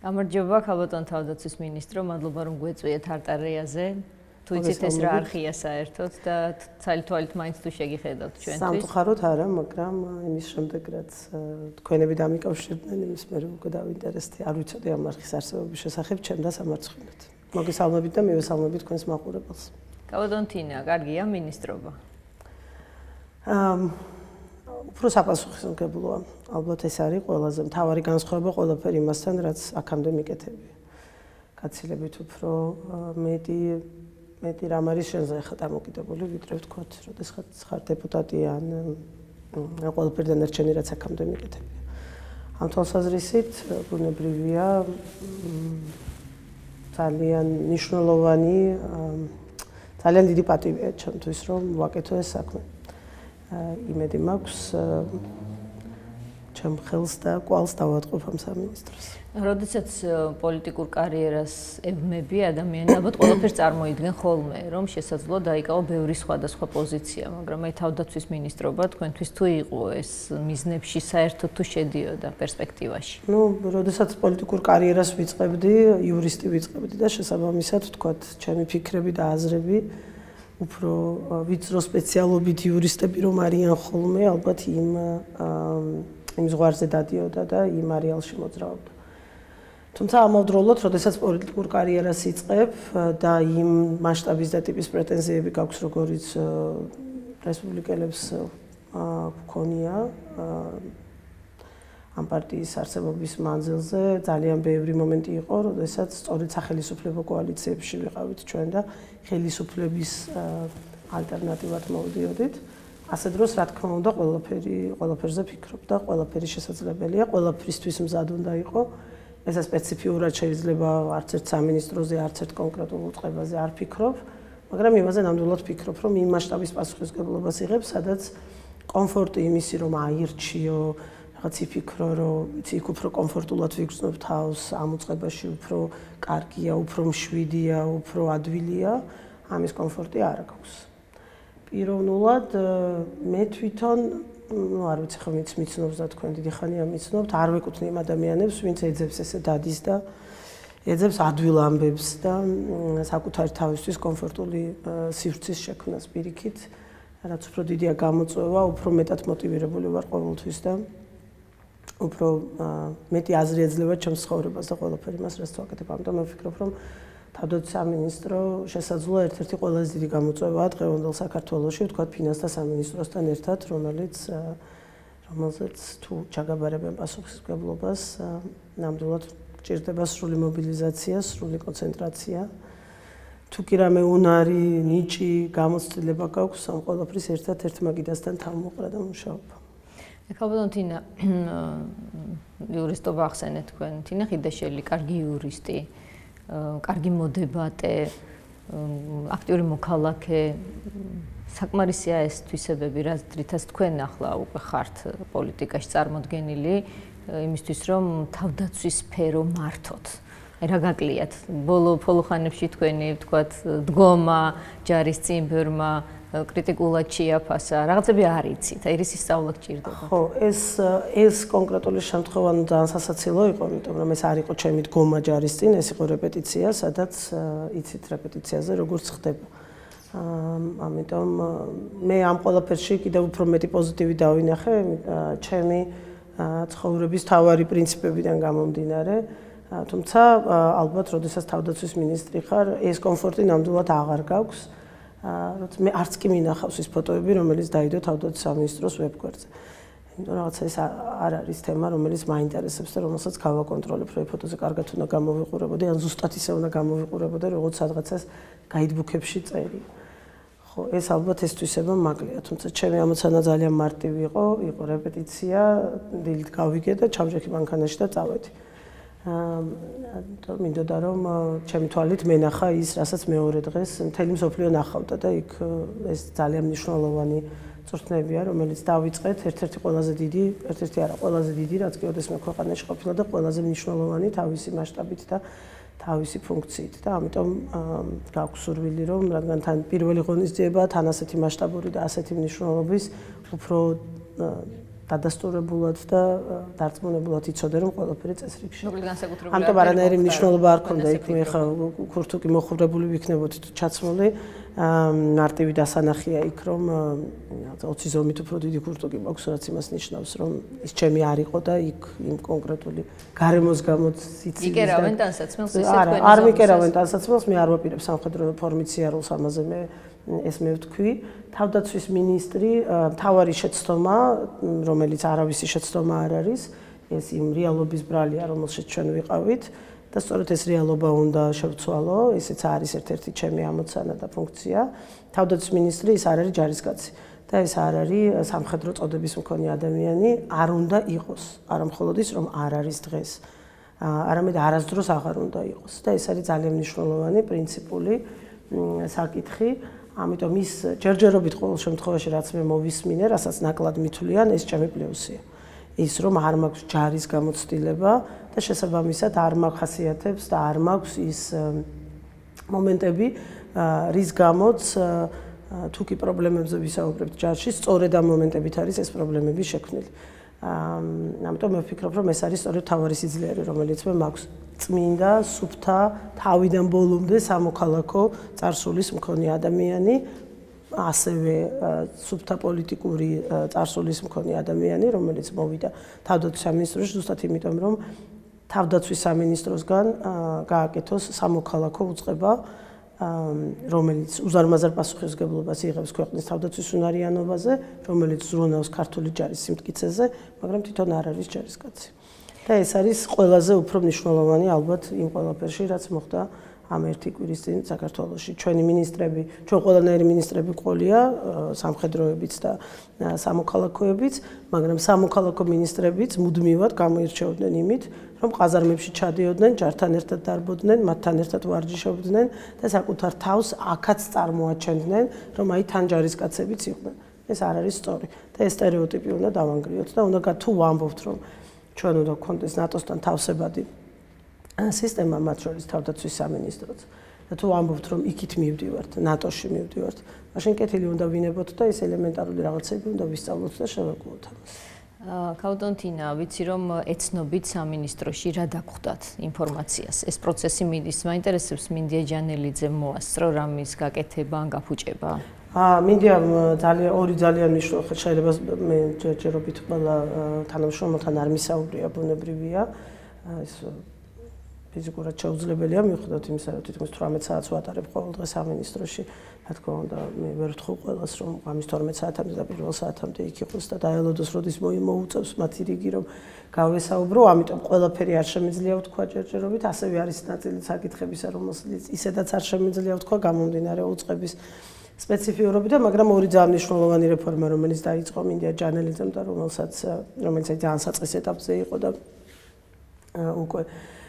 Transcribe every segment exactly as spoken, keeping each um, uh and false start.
გამარჯობა, ქალბატონ თავდაცვის მინისტრო, მადლობა რომ გვეწვიეთ არტარეაზე. თუ იცით ეს რა არხია საერთოდ და ცალ-თვალით მაინც თუ შეგიხედავთ ჩვენთვის. სამწუხაროდ არა, მაგრამ იმის შემდეგ რაც თქვენები დამიკავშირდნენ იმის მე რომ უკვე დავინტერესდი, არ ვიცოდი ამ არხის არსებობის შესახებ, ჩემ და სამარცხინოთ. მოგესალმებით და მივესალმებით თქვენს მაყურებელს. ქალბატონ თინა, კარგია მინისტრობა? აა უფრო საპასუხისმგებლოა. ალბათ ეს არის ყველაზე მთავარი განსხვავება ყველაფერ იმასთან, რაც აქამდე მიკეთებია. გაცილებით უფრო მეტი მეტი რამ არის შენზე ხა დამოკიდებული, ვიდრე ვთქვათ, როდესაც ხარ დეპუტატი ან ყველაფერ დანარჩენი რაც აქამდე მიკეთებია. ამ თვალსაზრისით ბუნებრივია ძალიან მნიშვნელოვანი, ძალიან დიდი პატივია ჩემთვის, რომ ვაკეთო ეს საქმე. იმედი მაქვს ჩემ ხელს და კვალს დავატყობ ამ სამინისტროს. როდესაც პოლიტიკურ კარიერას ევმები ადამიანი ალბათ ყველაფერს წარმოიდგენ ხოლმე, რომ შესაძლოა დაიკავო ბევრი სხვადასხვა პოზიცია, მაგრამ აი თავდაცვის მინისტრობა თქვენთვის თუ იყო ეს მიზნებში საერთოდ თუ შედიოდა პერსპექტივაში? ნუ, როდესაც პოლიტიკურ კარიერას ვიწყებდი, იურისტი ვიწყებდი და შესაბამისად ვთქვათ, ჩემი ფიქრები და აზრები უფრო ვიწრო სპეციალობით იურისტები რომ არიან ხოლმე, ალბათ იმ იმ ზღვარზე დადიოდა და იმ არეალში მოძრაობდა. თუმცა ამავდროულად, როდესაც პოლიტიკურ კარიერას იწყებ და იმ მასშტაბის და ტიპის პრეტენზიები გაქვს, როგორიც რესპუბლიკელებს გქონია ამ პარტიის არსებობის მანძილზე, ძალიან ბევრი მომენტი იყო, როდესაც სწორედ სახელმწიფო კოალიციებში ვიყავით ჩვენ და ხელისუფლების ალტერნატივად მოვიდიოდით. ასე დროს, რა თქმა უნდა, ყველაფერი ყველაფერზე ფიქრობ და ყველაფერი შესაძლებელია, ყველაფრისთვის მზად უნდა იყო. ესა სპეციფიურად შეიძლება არც ერთ სამინისტროზე, არც ერთ კონკრეტულ უწყებაზე არ ფიქრობ, მაგრამ იმაზე ნამდვილად ფიქრობ, რომ იმ მასშტაბის პასუხისმგებლობას იღებ, სადაც კომფორტი იმისი, რომ აირჩიო, რაღაც იფიქრო, რომ იცი, იქ უფრო კომფორტულად ვიგრძნობ თავს, ამ უწყებაში უფრო კარგია, უფრო მშვიდია, უფრო ადვილია, ამის კომფორტი არ აქვს. პიროვნულად მე თვითონ ну, არ ვიცი ხო ვინც მიცნობს და თქვენ დიდი ხანია მიცნობთ, არ ვეკუთვნი იმ ადამიანებს, ვინც ეძებს ესე დადის და ეძებს ადვილ ამბებს და საკუთარი თავისთვის კომფორტული სივრცის შექმნას პირიქით, რაც უფრო დიდია გამოწვევა, უფრო მეტად მოტივირებული ვარ ყოველთვის და უფრო მეტი აზრი ეძლევა ჩემს ცხოვრებას და ყველაფერი მას რაც ვაკეთებ. ამიტომ მე ვფიქრობ, რომ თავდაცვის სამინისტრო შესაძლოა ერთ-ერთი ყველაზე დიდი გამოწვევაა დღევანდელ საქართველოში, ვთქვათ, ფინანსთა სამინისტროსთან ერთად, რომელიც რომელზეც თუ ჩაგაბარებენ პასუხისმგებლობას, ნამდვილად გჭირდება სრული მობილიზაცია, სრული კონცენტრაცია. თუ კი რამე უნარი, ნიჭი, გამოცდილება გაქვს, ამ ყველაფრის ერთად-ერთ მაგიდასთან თავმოყრა და მუშაობა. ქალბატონ თინა, იურისტობა ახსენეთ თქვენ, თინა ხიდაშელი, კარგი იურისტი. კარგი მოდებატე, აქტიური მოქალაქე, საკმარისია ეს თვისებები, რითაც თქვენ ახლა უკვე ხართ პოლიტიკაში წარმოდგენილი, იმისთვის რომ თავდაცვის სფერო მართოთ. რა გაკლიათ? ბოლო ფოლოხანებში თქვენი, ვთქვათ, დგომა, ჯარისწინბერმა, კრიტიკულად შეაფასა, რაღაცები არ იცით, აი რის ისწავლა გჭირდება. ხო, ეს ეს კონკრეტული შემთხვევა ძალიან სასაცილო იყო, იმიტომ რომ ეს არ იყო ჩემი დგომა ჯარის წინ, ეს იყო რეპეტიცია, სადაც იცით რეპეტიციაზე როგორც ხდება. ამიტომ მე ამ ყველაფერში კიდევ უფრო მეტი პოზიტივი დავინახე, ჩემი ცხოვრების თავარი პრინციპებიდან გამომდინარე. თუმცა ალბათ, როდესაც თავდაცვის მინისტრი ხარ, ეს კომფორტი ნამდვილად აღარ გაქვს. მე არც კი მინახავს ის ფოტოები, რომელიც დაიდო თავდაცვის სამინისტროს ვებგვერდზე. იმიტომ რაღაცა ეს არ არის თემა, რომელიც მაინტერესებს და რომელსაც გავაკონტროლებ, რომ ფოტოზე კარგად უნდა გამოვიყურებოდი, ან ზუსტად ისე უნდა გამოვიყურებოდი, როგორც სადღაცას გაიდბუქებში წერია. ხო, ეს ალბათ ეს თვისება მაკლია, თუმცა ჩემი ამოცანა ძალიან მარტივი იყო, იყო რეპეტიცია, დილით გავიგე და ჩავჯექი მანქანაში და წავედი. აა მინდოდა რომ ჩემი თვალით მენახა ის, რასაც მეორე დღეს მთელი მსოფლიო ნახავდა და იქ ეს ძალიან მნიშვნელოვანი წვრთნებია, რომელიც დავიწყეთ, ერთ-ერთი ყველაზე დიდი, ერთ-ერთი არა, ყველაზე დიდი, რაც კი ოდესმე ქვეყანაში ყოფილა და ყველაზე მნიშვნელოვანი თავისი მასშტაბით და თავისი ფუნქციით და ამიტომ გაქვს სურვილი რომ რადგან თან პირველი ღონისძიება თან ასეთი მასშტაბური და ასეთი მნიშვნელობის უფრო დადასტურებულად და დარწმუნებულად იცოდე რომ ყველაფერი წესრიგში. მოკლედ განსაკუთრებული ამიტომ არანაირი მნიშვნელობა არ ქონდა იქ მე ხა ქურთუკი მოხუბრებული ვიქნებოდი თუ ჩაცმული მარტივი დასანახია იქ რომ ოცი ზომით უფრო დიდი ქურთუკი მაქვს რაც იმას ნიშნავს რომ ის ჩემი არ იყო და იქ იმ კონკრეტული გარემოს გამო სიცივის და იკერავენ ტანსაცმელს ესე არა არ მიკერავენ ტანსაცმელს მე არ ვაპირებ სამხედრო ფორმით სიარულს ამაზე მე ეს მე ვთქვი თავდაცვის მინისტრი მთავარი შეცდომა რომელიც არავისი შეცდომა არ არის ეს იმ რეალობის ბრალია რომელშიც ჩვენ ვიყავით და სწორედ ეს რეალობა უნდა შევცვალო ესეც არის ერთ-ერთი ჩემი ამოცანა და ფუნქცია თავდაცვის მინისტრი ის არ არის ჯარისკაცი და ეს არ არის სამხედრო წოდების მქონე ადამიანი არ უნდა იყოს არა მხოლოდ ის რომ არ არის დღეს არამედ არასდროს აღარ უნდა იყოს და ეს არის ძალიან მნიშვნელოვანი პრინციპული საკითხი ამიტომ ის ჯერჯერობით ყოველ შემთხვევაში რაც მე მოვისმინე, რასაც ნაკლად მithვლიან, ეს ჩემი პლუსია. ის რომ არ მაქვს ჯარის გამოცდილება და შესაბამისად არ მახასიათებს და არ მაქვს ის მომენტები, რის გამოც თუ კი პრობლემებზე ვისაუბრებთ ჯარში, სწორედ ამ მომენტებით არის ეს პრობლემები შექმნილი. ამიტომ მე ვფიქრობ, რომ ეს არის სწორედ თავარი სიძლიერე, რომელიც მე მაქვს წმინდა, სუფთა, თავიდან ბოლომდე სამოქალაქო წარსულის მქონე ადამიანი, ასევე სუფთა პოლიტიკური წარსულის მქონე ადამიანი, რომელიც მოვიდა თავდაცვის სამინისტროში, ზუსტად იმიტომ, რომ თავდაცვის სამინისტროსგან გააკეთოს სამოქალაქო უწყება, რომელიც უზარმაზარ პასუხისმგებლობას იღებს ქვეყნის თავდაცვის უნარიანობაზე, რომელიც ზრუნავს ქართული ჯარის სიმტკიცეზე, მაგრამ თვითონ არ არის ჯარისკაცი. და ეს არის ყველაზე უფრო მნიშვნელოვანი ალბათ იმ ყველაფერში, რაც მოხდა ამ ერთი კვირის წინ საქართველოში. ჩვენი მინისტრები, ჩვენ ყველანაირი მინისტრები ყოლია, სამხედროებიც და სამოქალაქოებიც, მაგრამ სამოქალაქო მინისტრებიც მუდმივად გამოირჩეოდნენ იმით, რომ ყაზარმებში ჩადიოდნენ, ჯართან ერთად დარბოდნენ, მათთან ერთად ვარჯიშობდნენ და საკუთარ თავს აქაც წარმოაჩენდნენ, რომ აი თან ჯარისკაცებიც იყვნენ. ეს არ არის სწორი და ეს სტერეოტიპი უნდა დავანგრიოთ და უნდა თუ ვამბობთ, რომ ჩვენ უნდა გქონდეს ნატოსთან თავსებადი სისტემა მათ შორის თავდაცვის სამინისტროც და თუ ამბობთ რომ იქით მივდივართ ნატოში მივდივართ მაშინ კეთილი უნდა ვინებოთ და ეს ელემენტარული რაღაცები უნდა ვისწავლოთ და შევეგუოთ ამას. კავტონ თინა, ვიცი რომ ეცნობით სამინისტროში რა დაგხვდათ ინფორმაციას. ეს პროცესი მიდის, მაინტერესებს მინდია ჯანელიძე მოასწრო რამის გაკეთება ან გაფუჭება. აა მინდია ძალიან ორი ძალიან მნიშვნელოვანი შეიძლება მე ჯერჯერობით ყველა თანამშრომელთან არ მისაუბრია ბუნებრივია ეს ფიზიკურად შეუძლებელია მიუხედავად იმისა რომ თითქმის თვრამეტ საათს ვატარებ ყოველ დღე სამინისტროში რა თქმა უნდა მე ვერ ვთხოვ ყველას რომ ამის თორმეტ საათამდე და პირველ საათამდე იქ იყოს და დაელოდოს როდის მოუწევს მათი რიგი რომ გავესაუბრო ამიტომ ყველაფერი არ შემიძლია ვთქვა ჯერჯერობით ასევე არის ნაწილი საკითხებისა რომელსაც ისედაც არ შემიძლია ვთქვა გამომდინარე უწყების სპეციფიურობიდან, მაგრამ ორი ძალიან მნიშვნელოვანი რეფორმა, რომელიც დაიწყო მინდია ჯანელიძემ და რომელსაც რომელიც ძალიან საწყის ეტაპზე იყო და უკვე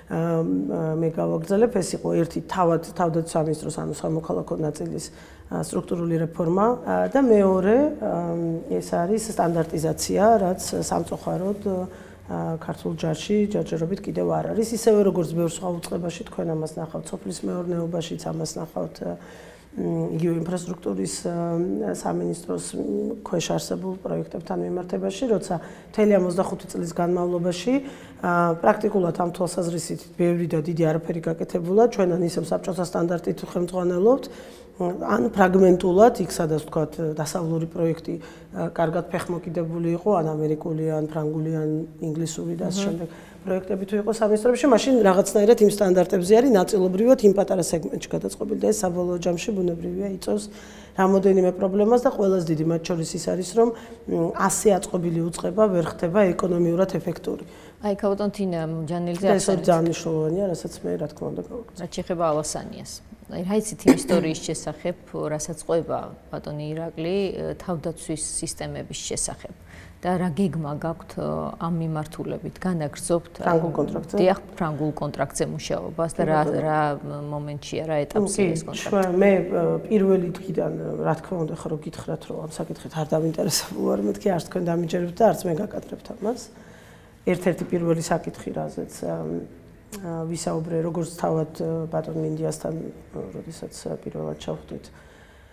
მე გავაგრძელებ, ეს იყო ერთი თავად თავდაცვის სამინისტროს ანუ სამოქალაქო ნაწილის სტრუქტურული რეფორმა და მეორე ეს არის სტანდარტიზაცია, რაც სამწუხაროდ ქართულ ჯარში ჯერჯერობით კიდევ არ არის, ისევე როგორც ბევრ სხვა უწყებაში თქვენ ამას ნახავთ, სოფლის მეურნეობაშიც ამას ნახავთ იგივე ინფრასტრუქტურის სამინისტროს ქვეშ არსებულ პროექტებთან მიმართებაში, როცა მთელი ოცდახუთი წლის განმავლობაში პრაქტიკულად ამ თვალსაზრისით ბევრი და დიდი არაფერი გაკეთებულა, ჩვენ ან ისევ საბჭოთა სტანდარტით ხელმძღვანელობთ, ან ფრაგმენტულად, იქ სადაც ვთქვათ, დასავლური პროექტი კარგად ფეხმოკიდებული იყო, ან ამერიკული, ან ფრანგული, ან ინგლისური და ასე შემდეგ. პროექტები თუ იყო სამინისტროში, მაშინ რაღაცნაირად იმ სტანდარტებზე არის ნაწილობრივად იმ პატარა სეგმენტში გადაწყობილი და ეს საბოლოო ჯამში ბუნებრივია იწევს რამოდენიმე პრობლემას და ყველაზე დიდი მათ შორის ის არის, რომ ასე აწყობილი უწყება ვერ ხდება ეკონომიურად ეფექტური. აი, კავტონ თინა, ჯანელიძე ახსენეთ. ეს ორი ძალიან მნიშვნელოვანია, რასაც მე რა თქმა უნდა გავაკეთე. რაც შეეხება ალასანიას. აი, რა იცით იმ ისტორიის შესახებ, რასაც ყვება ბატონი ირაკლი თავდაცვის სისტემების შესახებ. და რა გეგმა გაქვთ ამ მიმართულებით განაგრძობთ ფრანგულ კონტრაქტზე? დიახ, ფრანგულ კონტრაქტზე მუშაობას და რა რა მომენტშია, რა ეტაპზეა ეს კონტრაქტი? მე პირველი დღიდან რა თქმა უნდა ხო რომ გითხრათ რომ ამ საკითხით არ დავინტერესებული ვარ, მეთქი არც თქვენ დამიჯერებთ და არც მე გაკადრებთ ამას. ერთ-ერთი პირველი საკითხი რაზეც ვისაუბრე როგორც თავად ბატონ მინდიასთან, როდესაც პირველად ჩავხვდით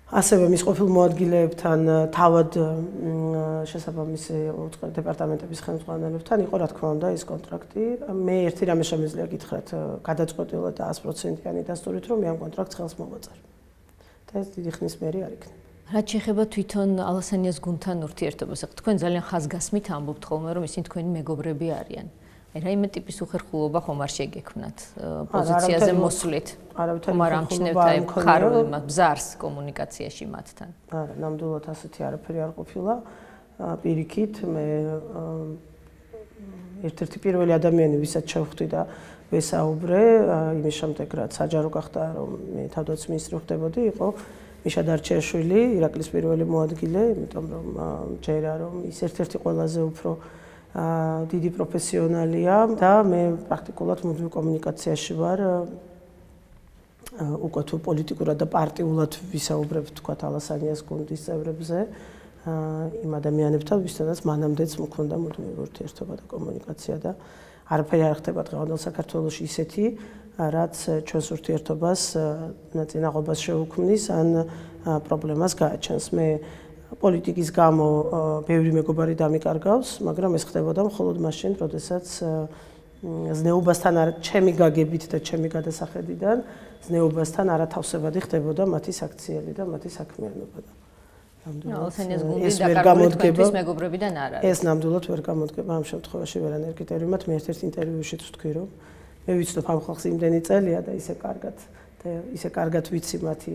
ასევე მის ყოფილ მოადგილეებთან, თავად შესაბამისი დეპარტამენტების ხელმძღვანელებთან იყო რა თქმა უნდა ის კონტრაქტი. მე ერთი რამე შემიძლია გითხრათ გადაწყვეტილად და sto პროცენტიანი დასტურით, რომ მე ამ კონტრაქტს ხელს მოვაწარ. და ეს დიდი ხნის მერი არ იქნება. რაც შეეხება თვითონ ალასანიას გუნდთან ურთიერთობას, ახლა თქვენ ძალიან ხაზგასმით ამბობთ ხოლმე, რომ ისინი თქვენი მეგობრები არიან. აი რაიმე ტიპის უხერხულობა ხომ არ შეგექმნათ პოზიციაზე მოსვლით? ხომ არ ამჩნევთ აი მხარულ ბზარს კომუნიკაციაში მათთან? არა, ნამდვილად ასეთი არაფერი არ ყოფილა. პირიქით მე ერთ-ერთი პირველი ადამიანი, ვისაც შევხვდი და ვესაუბრე, იმის შემდეგ რაც საჯარო გახდა, რომ მე თავდაცვის მინისტრი ხდებოდი, იყო მიშა დარჩეაშვილი, ირაკლის პირველი მოადგილე, იმიტომ რომ ჯერა რომ ის ერთ-ერთი ყველაზე უფრო დიდი პროფესიონალია და მე პრაქტიკულად მუდმივ კომუნიკაციაში ვარ უკვე თუ პოლიტიკურად და პარტიულად ვისაუბრებ თქვათ ალასანიას გუნდის წევრებზე იმ ადამიანებთან ვისთანაც მანამდეც მქონდა მუდმივი ურთიერთობა და კომუნიკაცია და არაფერი არ ხდება დღევანდელ საქართველოში ისეთი რაც ჩვენს ურთიერთობას ნაწინაღობას შეუქმნის ან პრობლემას გააჩენს. მე პოლიტიკის გამო ბევრი მეგობარი დამიკარგავს, მაგრამ ეს ხდებოდა მხოლოდ მაშინ, როდესაც ზნეობასთან არა ჩემი გაგებით და ჩემი გადასახედიდან ზნეობასთან არათავსებადი ხდებოდა მათი საქციელი და მათი საქმიანობა. ალასანიას გუნდი დაკარგული თქვენთვის მეგობრებიდან არ არის. ეს ნამდვილად ვერ გამოდგება ამ შემთხვევაში ვერანაირ კრიტერიუმად. მე ერთ-ერთ ინტერვიუშიც ვთქვი, რომ მე ვიცნობ ამ ხალხს იმდენი წელია და ისე კარგად და ისე კარგად ვიცი მათი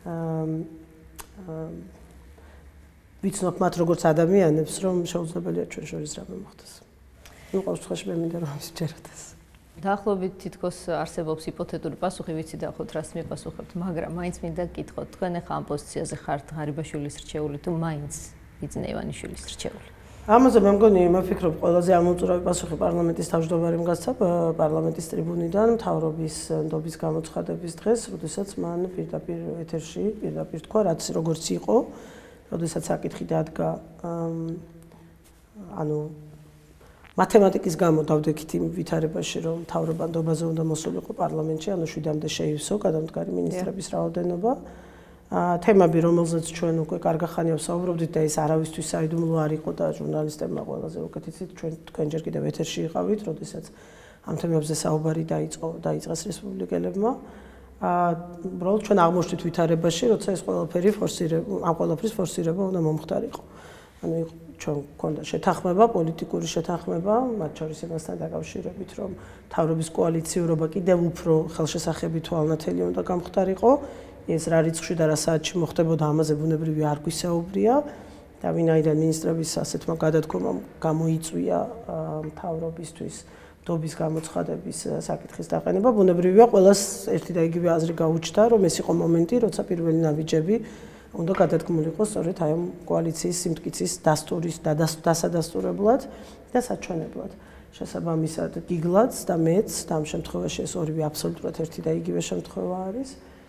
ვიცნობ მათ როგორც ადამიანებს, რომ შეუძლებელია ჩვენ შორის რამე მოხდეს. ნუ ყოველ შემთხვევაში მე მინდა რომ ის ჯეროდეს. დაახლოებით თითქოს არსებობს ჰიპოთეტური პასუხი, ვიცი დაახლოებით რას მიპასუხებთ, მაგრამ მაინც მინდა გითხოთ, თქვენ ახლა ამ პოზიციაზე ხართ ღარიბაშვილის რჩეული თუ მაინც ბიძინა ივანიშვილის რჩეული? ამაზე მე მგონი მე ვფიქრობ ყველაზე ამოწურავი პასუხი პარლამენტის თავმჯდომარემ გასცა პარლამენტის ტრიბუნიდან მთავრობის ნდობის გამოცხადების დღეს, როდესაც მან პირდაპირ ეთერში პირდაპირ თქვა, რაც როგორც იყო, როდესაც საკითხი დადგა ანუ მათემატიკის გამო დავდექით იმ ვითარებაში, რომ მთავრობა ნდობაზე უნდა მოსულიყო პარლამენტში, ანუ შვიდამდე შეივსო გადამდგარი მინისტრების რაოდენობა. თემები, რომელზეც ჩვენ უკვე კარგი ხანია ვსაუბრობდით და ეს არავისთვის საიდუმლო არ იყო და ჟურნალისტებმა ყველაზე უკეთ იცით, ჩვენ თქვენ ჯერ კიდევ ეთერში იყავით, როდესაც ამ თემებზე საუბარი დაიწყო დაიწყეს რესპუბლიკელებმა. უბრალოდ ჩვენ აღმოჩნდით ვითარებაში, როცა ეს ყველაფერი ფორსირება, ამ ყველაფრის ფორსირება უნდა მომხდარიყო. ანუ ჩვენ გვქონდა შეთანხმება, პოლიტიკური შეთანხმება, მათ შორის იმასთან დაკავშირებით, რომ მთავრობის კოალიციურობა კიდევ უფრო ხელშესახები თვალნათელი უნდა გამხდარიყო. ეს რა რიცხვში და რა საათში მოხდებოდა, ამაზე ბუნებრივი არ გვისაუბრია და ვინაიდან მინისტრების ასეთმა გადადგომამ გამოიწვია მთავრობისთვის ნდობის გამოცხადების საკითხის დაყენება, ბუნებრივია ყველას ერთი და იგივე აზრი გაუჩნდა, რომ ეს იყო მომენტი, როცა პირველი ნაბიჯები უნდა გადადგმულიყო სწორედ აი ამ კოალიციის სიმტკიცის დასტურის და დასადასტურებლად და საჩვენებლად. შესაბამისად გიგლაც და მეც და ამ შემთხვევაში ეს ორივე აბსოლუტურად ერთი და იგივე შემთხვევა არის.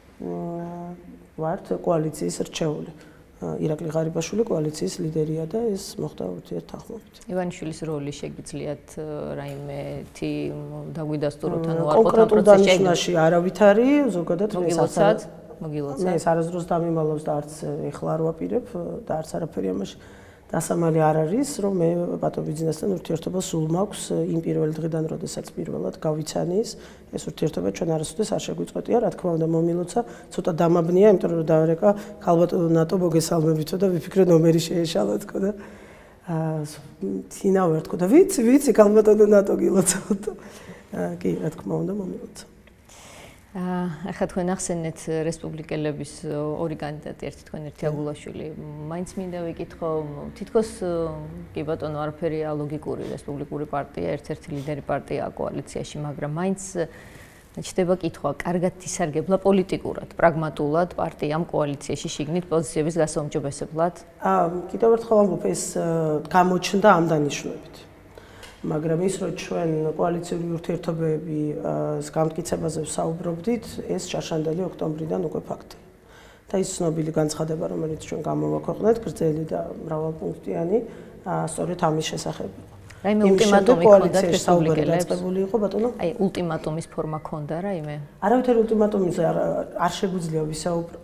ვართ კოალიციის რჩეული. ირაკლი ღარიბაშვილი კოალიციის ლიდერია და ეს მოხდა ურთიერთთანხმობით. ივანიშვილის როლი შეგიძლიათ რაიმე თი დაგვიდასტუროთ, ანუ არ კონკრეტულ დანიშნულში არავითარი, ზოგადად მოგილოცავთ, მოგილოცავთ. მე ეს არასდროს დამიმალავს და არც ეხლა არ ვაპირებ და არც არაფერი ამაში დასამალი არ არის, რომ მე ბატონ ბიძინასთან ურთიერთობა სულ მაქვს იმ პირველი დღიდან, როდესაც პირველად გავიცანის, ეს ურთიერთობა ჩვენ არასოდეს არ შეგვიწყვეტია, რა თქმა უნდა მომილოცა, ცოტა დამაბნია, იმიტომ რომ დავერეკა ქალბატონო ნატო მოგესალმებითო და ვიფიქრე ნომერი შეეშალა თქო და თინა ვარ თქო და ვიცი, ვიცი ქალბატონო ნატო გილოცავთ. კი, რა თქმა უნდა მომილოცა. ახლა თქვენ ახსენეთ რესპუბლიკელების ორი კანდიდატი, ერთი თქვენ ერთი აგულაშვილი. მაინც მინდა ვიკითხო, თითქოს კი ბატონო არაფერია ლოგიკური, რესპუბლიკური პარტია ერთ-ერთი ლიდერი პარტიაა კოალიციაში, მაგრამ მაინც ჩდება კითხვა, კარგად ისარგებლა პოლიტიკურად, პრაგმატულად პარტიამ კოალიციაში შიგნით პოზიციების გასაუმჯობესებლად? კიდევ ერთხელ ამბობ, ეს გამოჩნდა ამ დანიშნულებით. მაგრამ ის რომ ჩვენ კოალიციური ურთიერთობების გამტკიცებაზე ვსაუბრობდით, ეს შარშანდელი ოქტომბრიდან უკვე ფაქტია. და ის ცნობილი განცხადება, რომელიც ჩვენ გამოვაქვეყნეთ, გრძელი და მრავალპუნქტიანი, სწორედ ამის შესახებ იყო. რაიმე ულტიმატუმი ჰქონდა რესპუბლიკელებს? დაწყებული იყო, ბატონო? აი, ულტიმატუმის ფორმა ჰქონდა რაიმე? არავითარი ულტიმატუმის არ შეგვიძლია ვისაუბრო.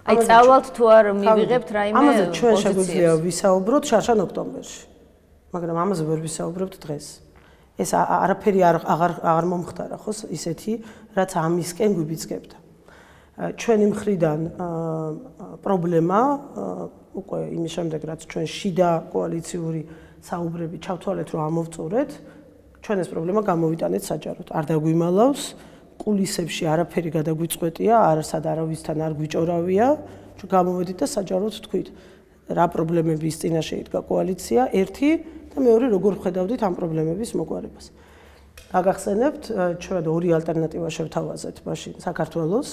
აი წავალთ თუ არ მივიღებთ რაიმე ამაზე ჩვენ შეგვიძლია ვისაუბროთ შარშან ოქტომბერში. მაგრამ ამაზე ვერ ვისაუბრებთ დღეს. ეს არაფერი არ აღარ აღარ მომხდარა ხო ისეთი, რაც ამისკენ გვიბიძგებდა. ჩვენი მხრიდან პრობლემა უკვე იმის შემდეგ, რაც ჩვენ შიდა კოალიციური საუბრები ჩავთვალეთ, რომ ამოვწურეთ, ჩვენ ეს პრობლემა გამოვიტანეთ საჯაროდ. არ დაგვიმალავს, კულისებში არაფერი გადაგვიწყვეტია, არასად არავისთან არ გვიჭორავია, ჩვენ გამოვედით და საჯაროდ თქვით, რა პრობლემების წინაშე იდგა კოალიცია, ერთი და მეორე როგორ ხედავდით ამ პრობლემების მოგვარებას. გაგახსენებთ, ჩვენ ორი ალტერნატივა შევთავაზეთ მაშინ საქართველოს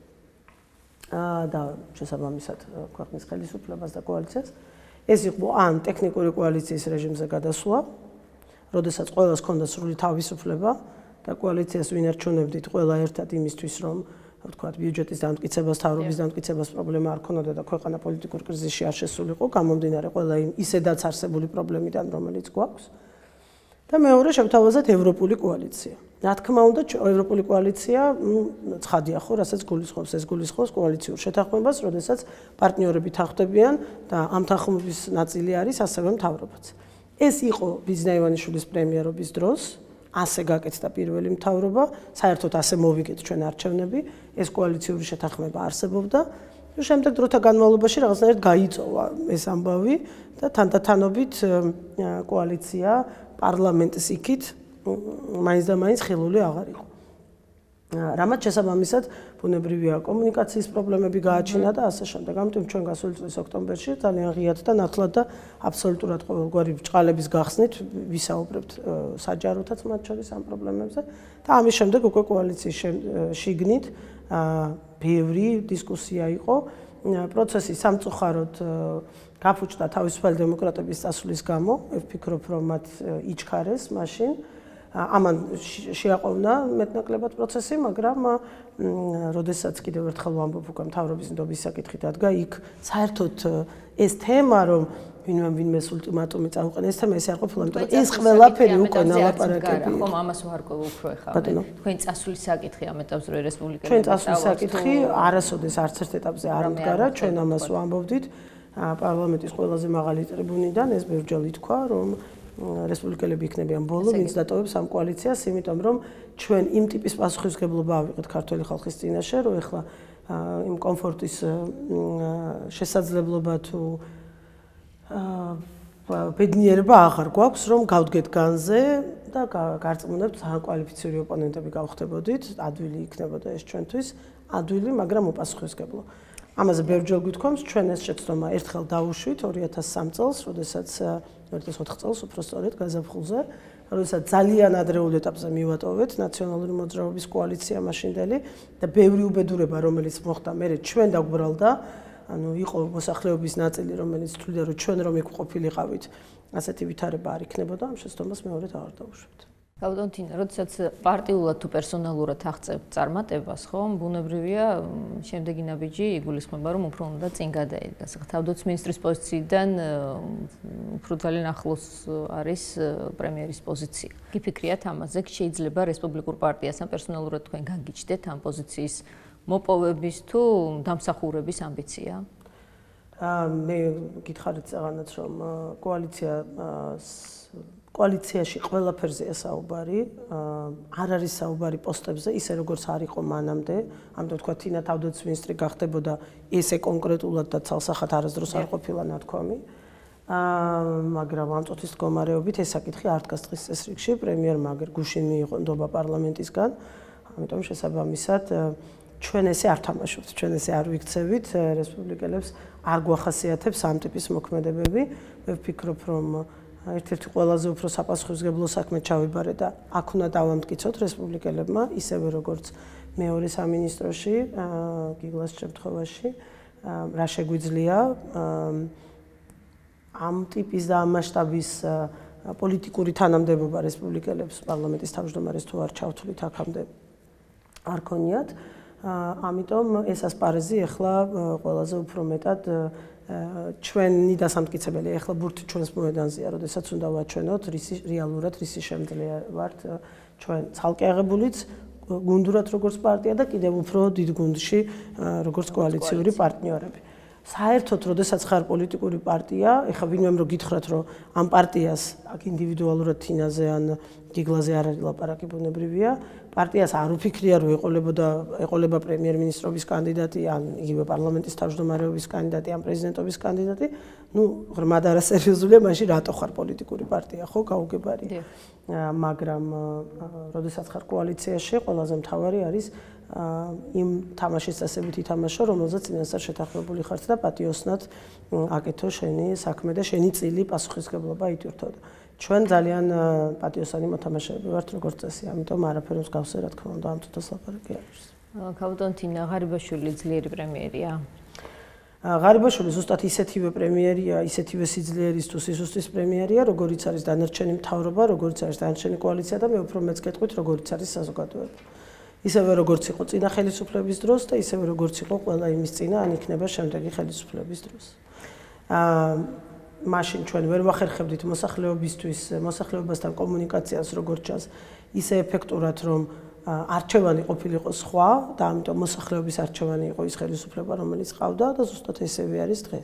და შესაბამისად ქვეყნის ხელისუფლებას და კოალიციას. ეს იყო ან ტექნიკური კოალიციის რეჟიმზე გადასვლა, როდესაც ყველას ჰქონდა სრული თავისუფლება და კოალიციას ვინარჩუნებდით ყველა ერთად იმისთვის, რომ ვთქვათ, ბიუჯეტის დამტკიცებას, თავრობის დამტკიცებას პრობლემა არ ქონოდა და ქვეყანა პოლიტიკურ კრიზისში არ შესულიყო, გამომდინარე ყველა იმ ისედაც არსებული პრობლემიდან, რომელიც გვაქვს. და მეორე შევთავაზეთ ევროპული კოალიცია. რა თქმა უნდა, ევროპული კოალიცია, ცხადია ხო, რასაც გულისხმობს, ეს გულისხმობს კოალიციურ შეთანხმებას, როდესაც პარტნიორები თანხმდებიან და ამ თანხმობის ნაწილი არის ასევე მთავრობაც. ეს იყო ბიზნაევანიშვილის პრემიერობის დროს, ასე გაკეთდა პირველი მთავრობა, საერთოდ ასე მოვიგეთ ჩვენ არჩევნები, ეს კოალიციური შეთანხმება არსებობდა. შემდეგ დროთა განმავლობაში რაღაცნაირად გაიწოვა ეს ამბავი და თანდათანობით კოალიცია პარლამენტის იქით მაინც და მაინც ხილული აღარ იყო. რამაც შესაბამისად ბუნებრივია კომუნიკაციის პრობლემები გააჩინა და ასე შემდეგ. ამიტომ ჩვენ გასული წლის ოქტომბერში ძალიან ღიად და ნათლად და აბსოლუტურად ყოველგვარი ბრჭყალების გახსნით ვისაუბრებთ საჯაროდაც მათ შორის ამ პრობლემებზე და ამის შემდეგ უკვე კოალიციის შიგნით ბევრი დისკუსია იყო. პროცესი სამწუხაროდ გაფუჭდა თავისუფალი დემოკრატების წასვლის გამო. მე ვფიქრობ, რომ მათ იჩქარეს მაშინ. ამან შეაყოვნა მეტნაკლებად პროცესი, მაგრამ როდესაც კიდევ ერთხელ ვამბობ უკვე მთავრობის ნდობის საკითხი დადგა, იქ საერთოდ ეს თემა, რომ ვინმე ვინმეს ულტიმატუმი წაუყენა, ეს თემა ესე არ ყოფილა, იმიტომ რომ ეს ყველაფერი უკვე ნალაპარაკები. ხომ ამას ვარკვევ უფრო ეხლა. თქვენ წასვლის საკითხი ამ ეტაპზე რესპუბლიკელები ჩვენ წასვლის საკითხი არასოდეს არც ერთ ეტაპზე არ მდგარა, ჩვენ ამას ვამბობდით პარლამენტის ყველაზე მაღალი ტრიბუნიდან, ეს ბევრჯერ ითქვა, რომ რესპუბლიკელები იქნებიან ბოლო, ვინც დატოვებს ამ კოალიციას, იმიტომ რომ ჩვენ იმ ტიპის პასუხისმგებლობა ავიღეთ ქართული ხალხის წინაშე, რომ ეხლა იმ კომფორტის შესაძლებლობა თუ ბედნიერება აღარ გვაქვს, რომ გავდგეთ განზე და გარწმუნებთ ძალიან კვალიფიციური ოპონენტები გავხდებოდით, ადვილი იქნებოდა ეს ჩვენთვის, ადვილი, მაგრამ უპასუხისმგებლო. ამაზე ბევრჯერ გვითქვამს, ჩვენ ეს შეცდომა ერთხელ დავუშვით ორი ათას სამ წელს, როდესაც ორი ათას ოთხ წელს უფრო სწორედ გაზაფხულზე, როდესაც ძალიან ადრეულ ეტაპზე მივატოვეთ ნაციონალური მოძრაობის კოალიცია მაშინდელი და ბევრი უბედურება, რომელიც მოხდა მერე ჩვენ დაგვბრალდა, ანუ იყო მოსახლეობის ნაწილი, რომელიც თვლიდა, რომ ჩვენ რომ იქ ყოფილიყავით, ასეთი ვითარება არ იქნებოდა, ამ შეცდომას მეორედ აღარ დავუშვით. ბატონ თინა, როდესაც პარტიულად თუ პერსონალურად აღწევთ წარმატებას, ხომ, ბუნებრივია, შემდეგი ნაბიჯი იგულისხმება, რომ უფრო უნდა წინ გადაიდგას. თავდაცვის მინისტრის პოზიციიდან უფრო ძალიან ახლოს არის პრემიერის პოზიცია. გიფიქრიათ ამაზე, შეიძლება რესპუბლიკურ პარტიას ამ პერსონალურად თქვენ გაგიჩნდეთ ამ პოზიციის მოპოვების თუ დამსახურების ამბიცია? მე გითხარით წაღანაც, რომ კოალიცია კოალიციაში ყველაფერზეა საუბარი, არ არის საუბარი პოსტებზე, ისე როგორც არ იყო მანამდე, ამიტომ თქვა თინა თავდაცვის მინისტრი გახდებოდა, ესე კონკრეტულად და ცალსახად არასდროს არ ყოფილა ნათქვამი. მაგრამ ამ წუთის მდგომარეობით ეს საკითხი არ დგას დღის წესრიგში, პრემიერმა აგერ გუშინ მიიღო ნდობა პარლამენტისგან, ამიტომ შესაბამისად ჩვენ ესე არ თამაშობთ, ჩვენ ესე არ ვიქცევით, რესპუბლიკელებს არ გვახასიათებს ამ ტიპის მოქმედებები. მე ვფიქრობ, რომ ერთ-ერთი ყველაზე უფრო საპასუხისმგებლო საქმე ჩავიბარე და აქ უნდა დავამტკიცოთ რესპუბლიკელებმა, ისევე როგორც მეორე სამინისტროში, გიგლას შემთხვევაში, რა შეგვიძლია ამ ტიპის და ამ მასშტაბის პოლიტიკური თანამდებობა რესპუბლიკელებს პარლამენტის თავმჯდომარეს თუ არ ჩავთვლით აქამდე არ ქონიათ. ამიტომ ეს ასპარეზი ახლა ყველაზე უფრო მეტად ჩვენი დასამტკიცებელი, ახლა ბურთი ჩვენს მოედანზეა, როდესაც უნდა ვაჩვენოთ, რისი რეალურად რისი შემძლე ვართ ჩვენ ცალკე აღებულიც, გუნდურად როგორც პარტია და კიდევ უფრო დიდ გუნდში როგორც კოალიციური პარტნიორები. საერთოდ, როდესაც ხარ პოლიტიკური პარტია, ეხლა ვინმემ რო გითხრათ, რომ ამ პარტიას აქ ინდივიდუალურად თინაზე ან გიგლაზე არ არის ლაპარაკი ბუნებრივია, პარტიას არ უფიქრია, რომ ეყოლებოდა ეყოლება პრემიერ-მინისტრობის კანდიდატი, ან იგივე პარლამენტის თავმჯდომარეობის კანდიდატი, ან პრეზიდენტობის კანდიდატი, ну, ღრმად არასერიოზულია, მაშინ რატო ხარ პოლიტიკური პარტია, ხო, გაუგებარია. მაგრამ, როდესაც ხარ კოალიციაში, ყველაზე მთავარი არის იმ თამაშის წესებით ითამაშო, რომელზეც წინასწარ შეთანხმებული ხართ და პატიოსნად აკეთო შენი საქმე და შენი წილი პასუხისმგებლობა იტვირთო. ჩვენ ძალიან პატიოსანი მოთამაშეები ვართ როგორც წესი, ამიტომ არაფერ მსგავსი რა თქმა უნდა ამ თვითონ ლაპარაკი არის. კაბუტონ თინა ღარიბაშვილი ძლიერი პრემიერია. ღარიბაშვილი ზუსტად ისეთივე პრემიერია, ისეთივე სიძლიერის თუ სისუსტის პრემიერია, როგორიც არის დანარჩენი მთავრობა, როგორიც არის დანარჩენი კოალიცია და მე უფრო მეც გეტყვით, როგორიც არის საზოგადოება. ისევე როგორც იყო წინა ხელისუფლების დროს და ისევე როგორც იყო ყველა იმის წინა, ან იქნება შემდეგი ხელისუფლების დროს. აა მაშინ ჩვენ ვერ ვახერხებდით მოსახლეობისთვის, მოსახლეობასთან კომუნიკაციას როგორც ჩანს, ისე ეფექტურად, რომ არჩევანი ყოფილიყო სხვა და ამიტომ მოსახლეობის არჩევანი იყო ის ხელისუფლება, რომელიც ყავდა და ზუსტად ესევე არის დღეს.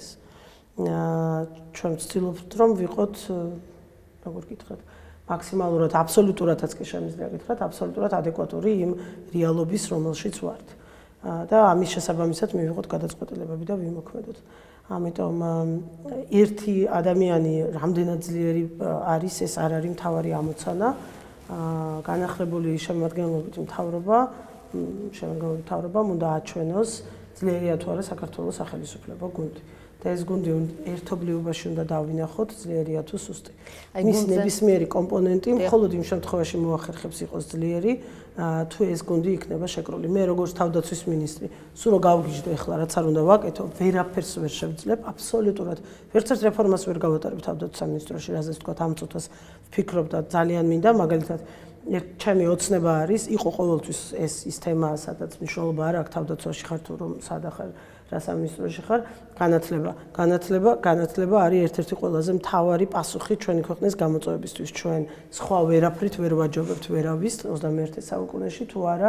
აა ჩვენ ვცდილობთ, რომ ვიყოთ, როგორ გითხრათ, მაქსიმალურად აბსოლუტურადაც კი შემიძლია გითხრათ, აბსოლუტურად ადეკვატური იმ რეალობის, რომელშიც ვართ. და ამის შესაბამისად მივიღოთ გადაწყვეტილებები და ვიმოქმედოთ. ამიტომ ერთი ადამიანი რამდენად ძლიერი არის, ეს არ არის მთავარი ამოცანა. განახლებული შემადგენლობით მთავრობა, შემადგენლობით მთავრობამ უნდა აჩვენოს ძლიერია თუ არა საქართველოს სახელისუფლებო გუნდი. და ეს გუნდი ერთობლიობაში უნდა დავინახოთ, ძლიერია თუ სუსტი. მის ნებისმიერი კომპონენტი მხოლოდ იმ შემთხვევაში მოახერხებს იყოს ძლიერი, თუ ეს გუნდი იქნება შეკრული. მე როგორც თავდაცვის მინისტრი, სულ რო გავგიჟდო ეხლა რაც არ უნდა ვაკეთო, ვერაფერს ვერ შევძლებ, აბსოლუტურად. ვერცერთ რეფორმას ვერ გავატარებ თავდაცვის სამინისტროში, რაზეც თქვა ამ წუთას ვფიქრობ და ძალიან მინდა, მაგალითად ჩემი ოცნება არის, იყო ყოველთვის ეს ის თემა, სადაც მნიშვნელობა არ აქვს თავდაცვაში ხარ თუ რომ სადა ხარ, რა სამინისტროში ხარ, განათლება. განათლება, განათლება არის ერთ-ერთი ყველაზე მთავარი პასუხი ჩვენი ქვეყნის გამოწვევებისთვის. ჩვენ სხვა ვერაფრით ვერ ვაჯობებთ ვერავის ოცდამეერთე საუკუნეში თუ არა